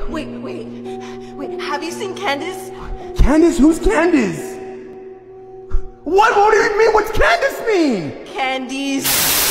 Wait, have you seen Candice? Candice? Who's Candice? What do you mean? What's Candice mean? Candice.